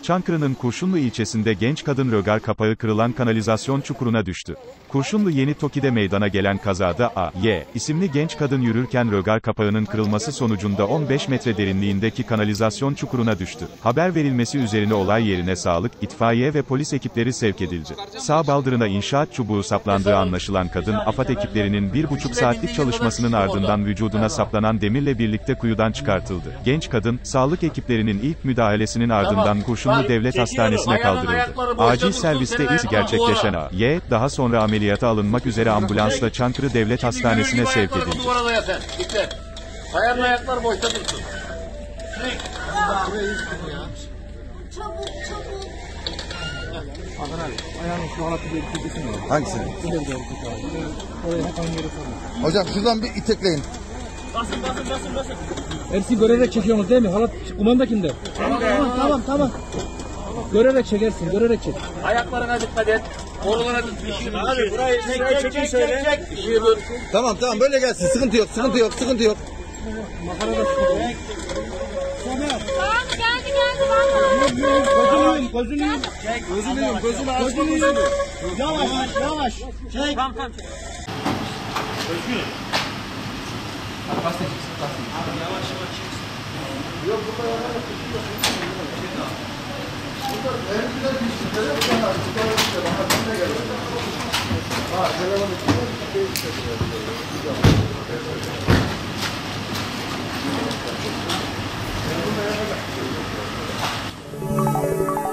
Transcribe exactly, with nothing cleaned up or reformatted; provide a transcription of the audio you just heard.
Çankırı'nın Kurşunlu ilçesinde genç kadın rögar kapağı kırılan kanalizasyon çukuruna düştü. Kurşunlu Yeni Toki'de meydana gelen kazada A Y isimli genç kadın yürürken rögar kapağının kırılması sonucunda on beş metre derinliğindeki kanalizasyon çukuruna düştü. Haber verilmesi üzerine olay yerine sağlık, itfaiye ve polis ekipleri sevk edildi. Sağ baldırına inşaat çubuğu saplandığı anlaşılan kadın, AFAD ekiplerinin bir buçuk saatlik çalışmasının ardından vücuduna saplanan demirle birlikte kuyudan çıkartıldı. Genç kadın, sağlık ekiplerinin ilk müdahalesinin ardından Kurşunlu Devlet Hastanesi'ne kaldırıldı. Acil serviste ilk gerçekleşen A Y, daha sonra ameliyata alınmak üzere ambulansla Çankırı Devlet Hastanesi'ne sevk edildi. Ayağın ayaklar boşta dursun. Çabuk çabuk. Hakan abi, ayağının şu halatı bir iteklesin mi? Hangisini? Oraya hep aynı yere sorma. Hocam şuradan bir itekleyin. Basın basın basın basın. Ersin görerek çekiyorsunuz değil mi? Halat kumandakinde. Tamam tamam tamam tamam. Görerek çekersin, görerek çek. Ayaklarına dikkat et. Borulara dikkat et. Hadi burayı çek çek çek söyle. İşi dur. Tamam tamam böyle gelsin. Sıkıntı yok, sıkıntı yok, sıkıntı yok. Makarada sıkıntı. Tamam geldi geldi valla. Gözünü gözünü gözünü gözünü açma gözünü. Yavaş yavaş. Çek. Tamam tamam. Özgür. Abi yavaş yavaş çek. Yok burada yana da tutuyor. Burada en güzel bir şey. Telefon var. Tutar işte. Bana sen de gel. Ha telefonu tutuyor. Thank you.